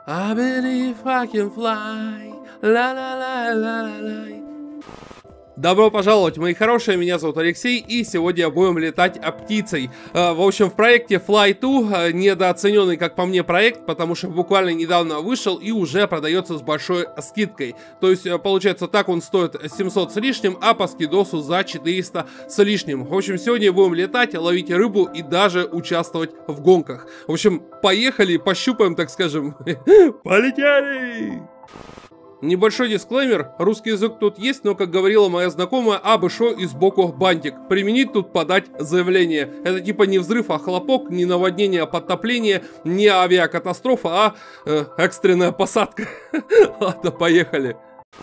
I believe I can fly. La la la la la la. Добро пожаловать, мои хорошие, меня зовут Алексей, и сегодня будем летать птицей. В общем, в проекте Fly2, недооцененный, как по мне, проект, потому что буквально недавно вышел и уже продается с большой скидкой. То есть, получается, так он стоит 700 с лишним, а по скидосу за 400 с лишним. В общем, сегодня будем летать, ловить рыбу и даже участвовать в гонках. В общем, поехали, пощупаем, так скажем. Полетели! Небольшой дисклеймер, русский язык тут есть, но, как говорила моя знакомая, абы шо и сбоку бантик. Применить тут подать заявление. Это типа не взрыв, а хлопок, не наводнение, а подтопление, не авиакатастрофа, а экстренная посадка. Ладно, поехали.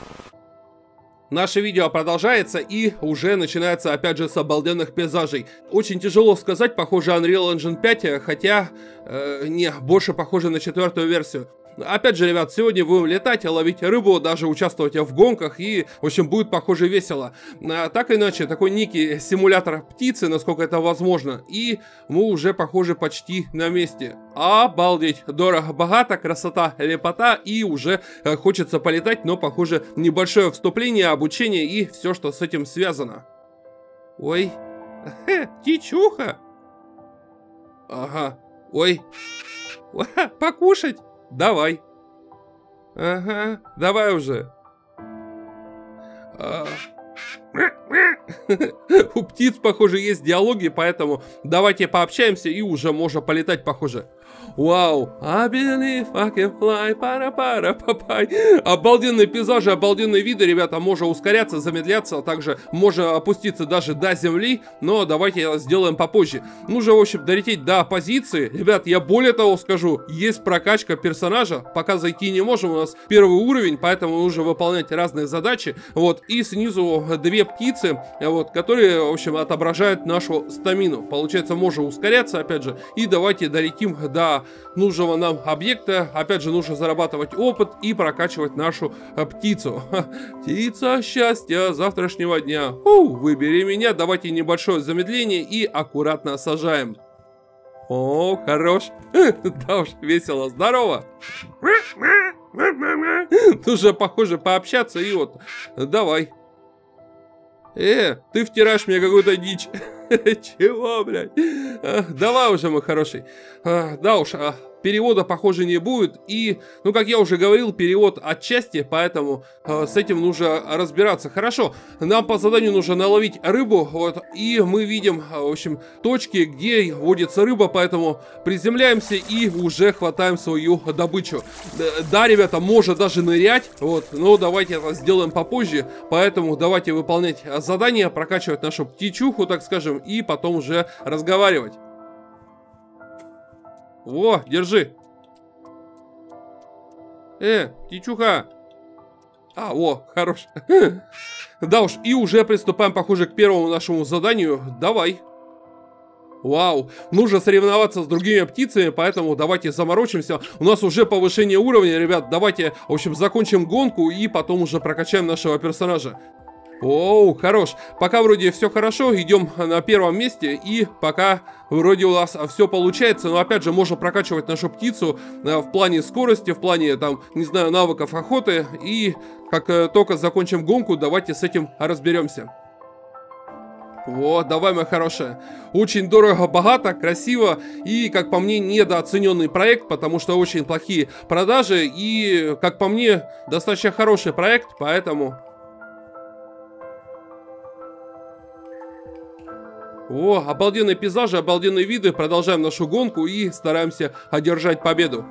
Наше видео продолжается и уже начинается опять же с обалденных пейзажей. Очень тяжело сказать, похоже Unreal Engine 5, хотя не, больше похоже на 4-ю версию. Опять же, ребят, сегодня будем летать, ловить рыбу, даже участвовать в гонках и, в общем, будет, похоже, весело. Так иначе, такой некий симулятор птицы, насколько это возможно, и мы уже, похоже, почти на месте. Обалдеть, дорого-богато, красота, лепота, и уже хочется полетать, но, похоже, небольшое вступление, обучение и все, что с этим связано. Ой, птичуха. Ага, ой, покушать. Давай. Ага, давай уже. У птиц, похоже, есть диалоги, поэтому давайте пообщаемся и уже можно полетать, похоже. Вау, I believe I can fly, пара-пара-папай. Обалденные пейзажи, обалденные виды, ребята, можно ускоряться, замедляться, а также можно опуститься даже до земли, но давайте сделаем попозже. Нужно, в общем, долететь до позиции. Ребят, я более того скажу, есть прокачка персонажа, пока зайти не можем, у нас первый уровень, поэтому нужно выполнять разные задачи, вот, и снизу две птицы, вот, которые, в общем, отображают нашу стамину. Получается, можно ускоряться, опять же, и давайте долетим до нужного нам объекта. Опять же, нужно зарабатывать опыт и прокачивать нашу птицу. Птица счастья завтрашнего дня. Выбери меня. Давайте небольшое замедление и аккуратно сажаем. О, хорош. Да уж, весело. Здорово. Нужно, похоже, пообщаться и вот, давай. Ты втираешь мне какую-то дичь. Чего, блядь? Давай уже, мой хороший. Да уж, перевода, похоже, не будет. И, ну, как я уже говорил, перевод отчасти, поэтому с этим нужно разбираться. Хорошо, нам по заданию нужно наловить рыбу, вот, и мы видим, в общем, точки, где водится рыба, поэтому приземляемся и уже хватаем свою добычу. Да, ребята, можно даже нырять, вот, но давайте это сделаем попозже, поэтому давайте выполнять задание, прокачивать нашу птичуху, так скажем, и потом уже разговаривать. Во, держи. Птичуха. Во, хорош. Да уж, и уже приступаем, похоже, к первому нашему заданию. Давай. Вау, нужно соревноваться с другими птицами, поэтому давайте заморочимся. У нас уже повышение уровня, ребят. Давайте, в общем, закончим гонку и потом уже прокачаем нашего персонажа. Оу, хорош. Пока вроде все хорошо, идем на первом месте, и пока вроде у нас все получается, но опять же можно прокачивать нашу птицу в плане скорости, в плане, там, не знаю, навыков охоты, и как только закончим гонку, давайте с этим разберемся. Вот, давай, моя хорошая. Очень дорого, богато, красиво и, как по мне, недооцененный проект, потому что очень плохие продажи и, как по мне, достаточно хороший проект, поэтому... О, обалденные пейзажи, обалденные виды. Продолжаем нашу гонку и стараемся одержать победу.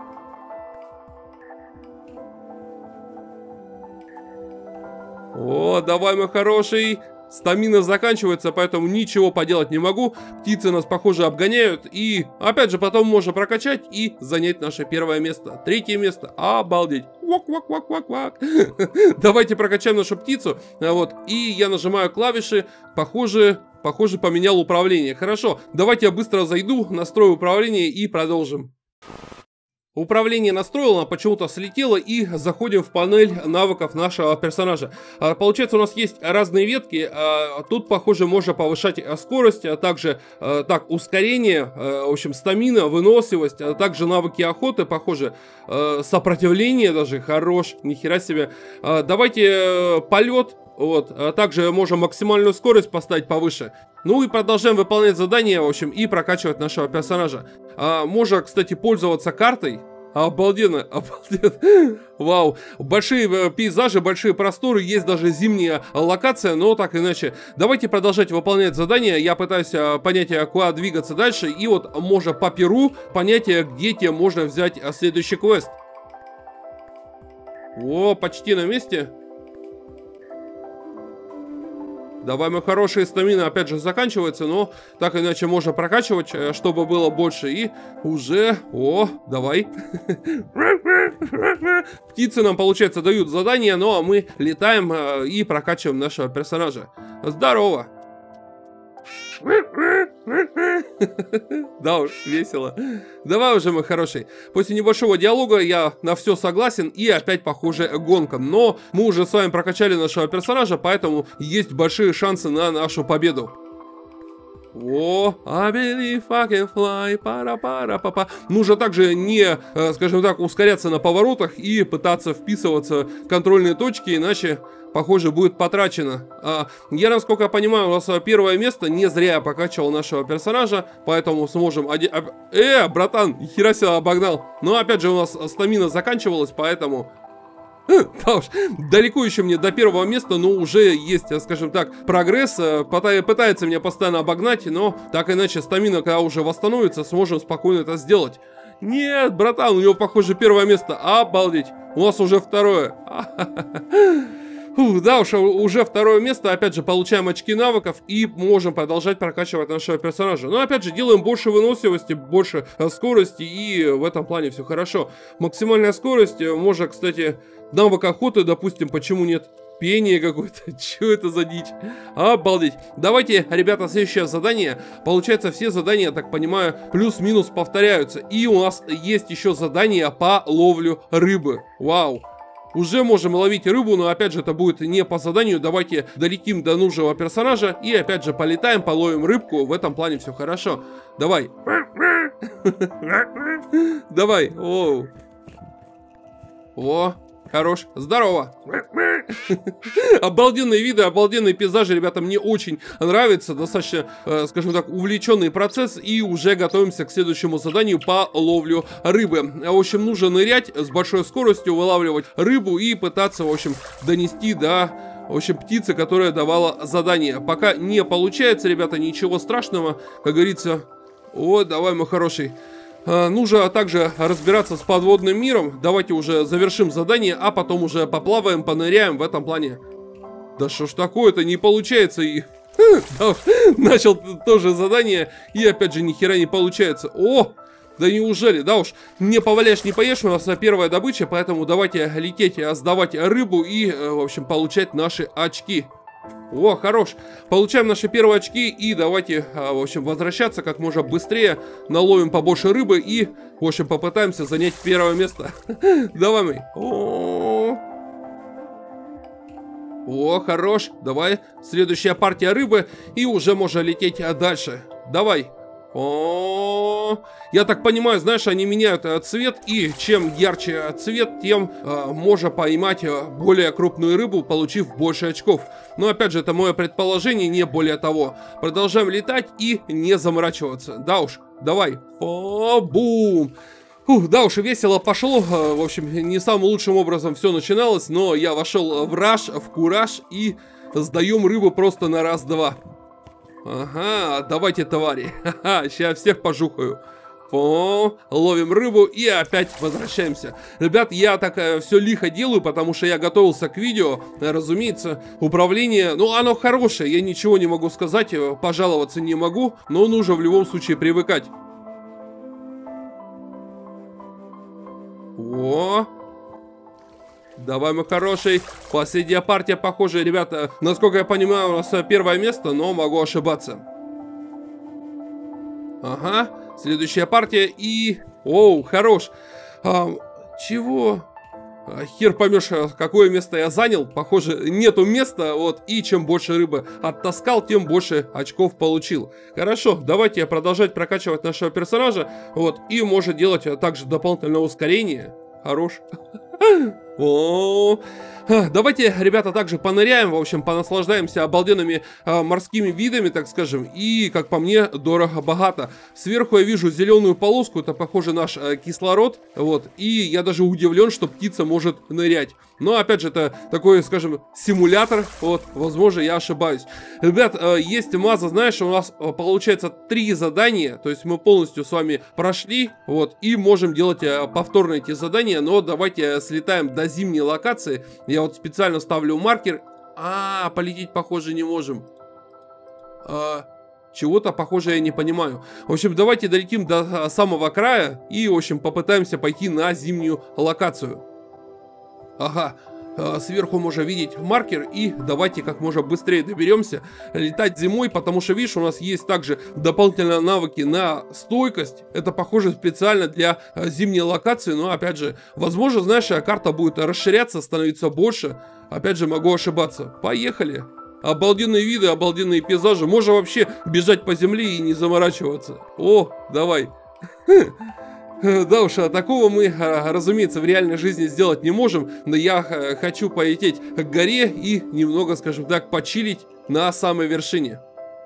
О, давай, мой хороший. Стамина заканчивается, поэтому ничего поделать не могу. Птицы нас, похоже, обгоняют. И, опять же, потом можно прокачать и занять наше первое место. Третье место. Обалдеть. Вак-вак-вак-вак-вак. Давайте прокачаем нашу птицу. Вот. И я нажимаю клавиши. Похоже, поменял управление. Хорошо. Давайте я быстро зайду, настрою управление и продолжим. Управление настроено, почему-то слетело, и заходим в панель навыков нашего персонажа. Получается, у нас есть разные ветки. Тут, похоже, можно повышать скорость, а также ускорение, в общем, стамина, выносливость, а также навыки охоты, похоже, сопротивление даже, хорош, нихера себе. Давайте полет. Вот, а также можем максимальную скорость поставить повыше. Ну и продолжаем выполнять задания, в общем, и прокачивать нашего персонажа. Можно, кстати, пользоваться картой. Обалденно, обалденно. Вау. Большие пейзажи, большие просторы, есть даже зимняя локация, но так иначе. Давайте продолжать выполнять задания. Я пытаюсь понять, куда двигаться дальше. И вот можно по перу понять, где тебе можно взять следующий квест. О, почти на месте. Давай, мы хорошие, стамина опять же заканчивается, но так иначе можно прокачивать, чтобы было больше. И уже... О, давай. Птицы нам, получается, дают задания, ну а мы летаем и прокачиваем нашего персонажа. Здорово. Да уж, весело. Давай уже, мой хороший. После небольшого диалога я на все согласен, и опять, похоже, гонка. Но мы уже с вами прокачали нашего персонажа, поэтому есть большие шансы на нашу победу. О, I believe I can fly, пара-пара-папа. Нужно также не, скажем так, ускоряться на поворотах и пытаться вписываться в контрольные точки, иначе, похоже, будет потрачено. Я, насколько понимаю, у нас первое место. Не зря я покачивал нашего персонажа, поэтому сможем... братан, хера себя обогнал. Но, опять же, у нас стамина заканчивалась, поэтому... Да уж, далеко еще мне до первого места, но уже есть, скажем так, прогресс. Пытается меня постоянно обогнать, но так иначе стамина, когда уже восстановится, сможем спокойно это сделать. Нет, братан, у него, похоже, первое место. Обалдеть, у нас уже второе. Да уж, уже второе место, опять же, получаем очки навыков и можем продолжать прокачивать нашего персонажа. Но, опять же, делаем больше выносливости, больше скорости, и в этом плане все хорошо. Максимальная скорость, можно, кстати, навык охоты, допустим, почему нет? Пение какое-то, что это за дичь? Обалдеть. Давайте, ребята, следующее задание. Получается, все задания, я так понимаю, плюс-минус повторяются. И у нас есть еще задание по ловлю рыбы. Вау. Уже можем ловить рыбу, но опять же это будет не по заданию. Давайте долетим до нужного персонажа и опять же полетаем, половим рыбку. В этом плане все хорошо. Давай. Давай. Оу. О, хорош. Здорово. Обалденные виды, обалденные пейзажи, ребята, мне очень нравится. Достаточно, скажем так, увлеченный процесс. И уже готовимся к следующему заданию по ловлю рыбы. В общем, нужно нырять с большой скоростью, вылавливать рыбу и пытаться, в общем, донести до... В общем, птицы, которая давала задание. Пока не получается, ребята, ничего страшного. Как говорится, о, давай, мой хороший. Нужно также разбираться с подводным миром. Давайте уже завершим задание, а потом уже поплаваем, поныряем в этом плане. Да что ж такое-то, не получается и... Начал тоже задание, и опять же ни хера не получается. О, да неужели, да уж, не поваляешь, не поешь, у нас первая добыча, поэтому давайте лететь, сдавать рыбу и, в общем, получать наши очки. О, хорош. Получаем наши первые очки и давайте, в общем, возвращаться как можно быстрее. Наловим побольше рыбы и, в общем, попытаемся занять первое место. Давай, мы. О, хорош. Давай. Следующая партия рыбы и уже можно лететь дальше. Давай. О, я так понимаю, знаешь, они меняют цвет, и чем ярче цвет, тем можно поймать более крупную рыбу, получив больше очков. Но опять же, это мое предположение, не более того. Продолжаем летать и не заморачиваться. Да уж, давай. О, бум. Да уж, весело пошло. В общем, не самым лучшим образом все начиналось, но я вошел в раж, в кураж и сдаем рыбу просто на раз-два. Ага, давайте, твари. Ха-ха, сейчас всех пожухаю. О, ловим рыбу и опять возвращаемся. Ребят, я так все лихо делаю, потому что я готовился к видео. Разумеется, управление, ну, оно хорошее, я ничего не могу сказать, пожаловаться не могу, но нужно в любом случае привыкать. О, давай, мой хороший. Последняя партия, похоже, ребята, насколько я понимаю, у нас первое место, но могу ошибаться. Ага, следующая партия и... Оу, хорош. Чего? Хер поймешь, какое место я занял. Похоже, нету места, вот. И чем больше рыбы оттаскал, тем больше очков получил. Хорошо, давайте продолжать прокачивать нашего персонажа. Вот. И может делать также дополнительное ускорение. Хорош. О, давайте, ребята, также поныряем, в общем, понаслаждаемся обалденными морскими видами, так скажем. И, как по мне, дорого-богато. Сверху я вижу зеленую полоску, это, похоже, наш кислород. Вот. И я даже удивлен, что птица может нырять. Но, опять же, это такой, скажем, симулятор. Вот, возможно, я ошибаюсь. Ребят, есть маза, знаешь, у нас получается 3 задания. То есть мы полностью с вами прошли. Вот, и можем делать повторно эти задания. Но давайте слетаем до зимней локации. Я вот специально ставлю маркер. Полететь, похоже, не можем. Чего-то, похоже, я не понимаю. В общем, давайте долетим до самого края. И, в общем, попытаемся пойти на зимнюю локацию. Ага, сверху можно видеть маркер, и давайте как можно быстрее доберемся. Летать зимой, потому что, видишь, у нас есть также дополнительные навыки на стойкость. Это, похоже, специально для зимней локации, но, опять же, возможно, знаешь, карта будет расширяться, становиться больше. Опять же, могу ошибаться. Поехали. Обалденные виды, обалденные пейзажи. Можно вообще бежать по земле и не заморачиваться. О, давай. Да уж, такого мы, разумеется, в реальной жизни сделать не можем, но я хочу полететь к горе и немного, скажем так, почилить на самой вершине.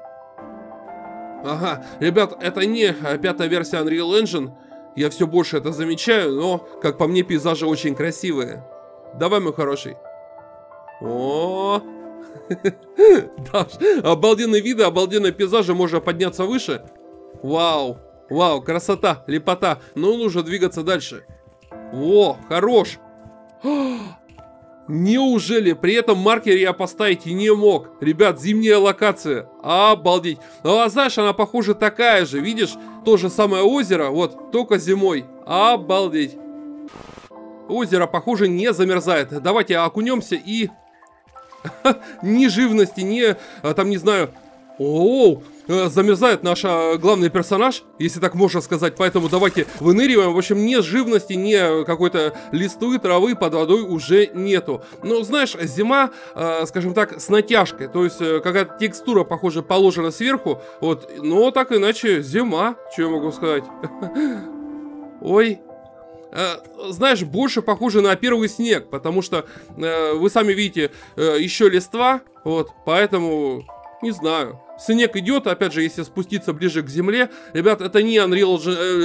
Ага, ребят, это не 5-я версия Unreal Engine, я все больше это замечаю, но, как по мне, пейзажи очень красивые. Давай, мой хороший. О, да уж, обалденные виды, обалденные пейзажи, можно подняться выше. Вау. Вау, красота, лепота. Ну, нужно двигаться дальше. О, хорош. Неужели? При этом маркер я поставить и не мог. Ребят, зимняя локация. Обалдеть. Ну, знаешь, она, похоже, такая же. Видишь, то же самое озеро, вот, только зимой. Обалдеть. Озеро, похоже, не замерзает. Давайте окунемся и... Ни живности, ни, там, не знаю... Оу, замерзает наш главный персонаж, если так можно сказать, поэтому давайте выныриваем. В общем, ни живности, ни какой-то листвы, травы под водой уже нету. Но, знаешь, зима, скажем так, с натяжкой, то есть какая-то текстура, похоже, положена сверху, вот, но так иначе зима, что я могу сказать. Ой. Знаешь, больше похоже на первый снег, потому что вы сами видите, еще листва, вот, поэтому... Не знаю. Снег идет, опять же, если спуститься ближе к земле. Ребят, это не Unreal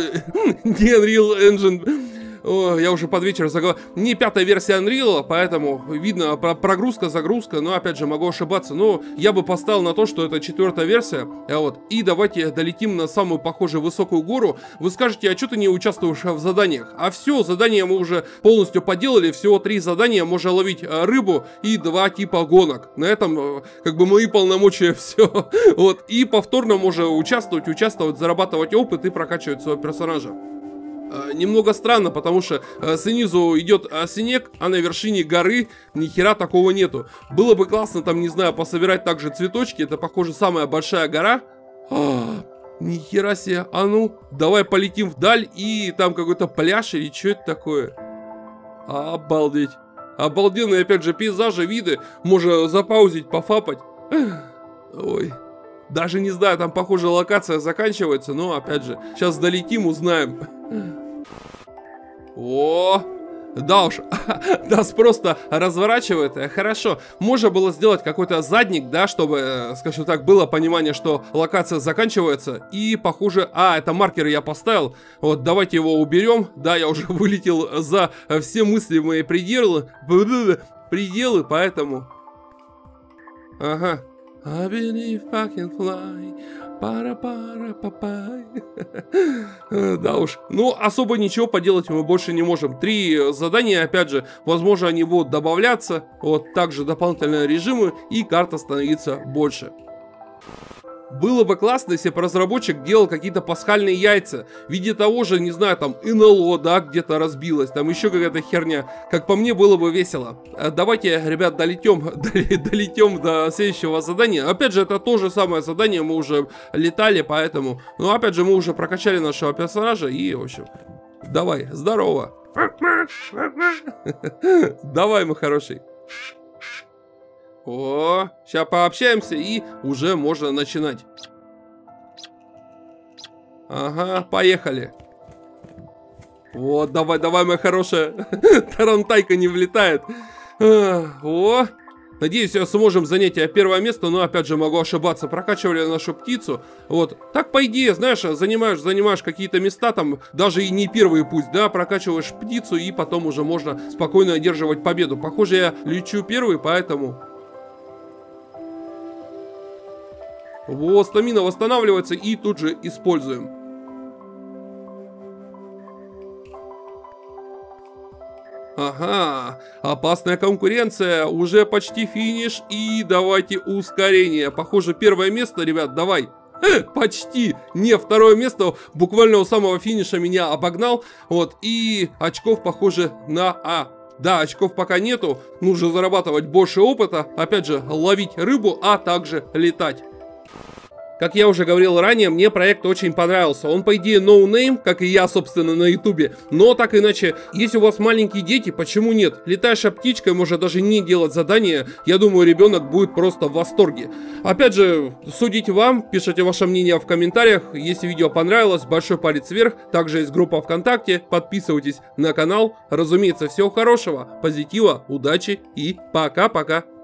Engine. О, я уже под вечер заговорил. Не 5-я версия Unreal, поэтому видно прогрузка, загрузка. Но опять же, могу ошибаться. Но я бы поставил на то, что это 4-я версия. Вот. И давайте долетим на самую, похожую высокую гору. Вы скажете, а что ты не участвуешь в заданиях? А все, задания мы уже полностью поделали. Всего 3 задания. Можно ловить рыбу и 2 типа гонок. На этом, как бы, мои полномочия все. Вот. И повторно можно участвовать, зарабатывать опыт и прокачивать своего персонажа. Немного странно, потому что снизу идет снег, а на вершине горы ни хера такого нету. Было бы классно там, не знаю, пособирать также цветочки. Это, похоже, самая большая гора. Ни хера себе. А ну, давай полетим вдаль, и там какой-то пляж или что это такое? Обалдеть. Обалденные, опять же, пейзажи, виды. Можно запаузить, пофапать. Ой. Даже не знаю, там, похоже, локация заканчивается, но, опять же, сейчас долетим, узнаем. О, да уж, нас просто разворачивает. Хорошо, можно было сделать какой-то задник, да, чтобы, скажем так, было понимание, что локация заканчивается. И, похоже, это маркер я поставил. Вот, давайте его уберем. Да, я уже вылетел за все мыслимые пределы, поэтому... Ага. I believe I can fly. Пара-пара-папай. Да уж. Ну, особо ничего поделать мы больше не можем. 3 задания, опять же, возможно, они будут добавляться. Вот, также дополнительные режимы, и карта становится больше. Было бы классно, если бы разработчик делал какие-то пасхальные яйца в виде того же, не знаю, там, НЛО, да, где-то разбилось, там еще какая-то херня. Как по мне, было бы весело. Давайте, ребят, долетем до следующего задания. Опять же, это то же самое задание, мы уже летали, поэтому... Ну, опять же, мы уже прокачали нашего персонажа и, в общем... Давай, здорово. Давай, мой хороший. О, сейчас пообщаемся и уже можно начинать. Ага, поехали. Вот, давай, давай, моя хорошая. Тарантайка не влетает. О, надеюсь, сможем занять первое место, но опять же могу ошибаться. Прокачивали нашу птицу. Вот, так по идее, знаешь, занимаешь какие-то места, там даже и не первые пусть, да, прокачиваешь птицу и потом уже можно спокойно одерживать победу. Похоже, я лечу первый, поэтому... Вот, стамина восстанавливается и тут же используем. Ага, опасная конкуренция, уже почти финиш и давайте ускорение. Похоже, первое место, ребят, давай. Почти, не, второе место, буквально у самого финиша меня обогнал. Вот, и очков, похоже, на Да, очков пока нету, нужно зарабатывать больше опыта, опять же, ловить рыбу, а также летать. Как я уже говорил ранее, мне проект очень понравился. Он, по идее, no name, как и я, собственно, на ютубе. Но так иначе, если у вас маленькие дети, почему нет? Летающая птичкой может даже не делать задания. Я думаю, ребенок будет просто в восторге. Опять же, судите вам, пишите ваше мнение в комментариях. Если видео понравилось, большой палец вверх. Также есть группа ВКонтакте. Подписывайтесь на канал. Разумеется, всего хорошего, позитива, удачи и пока-пока.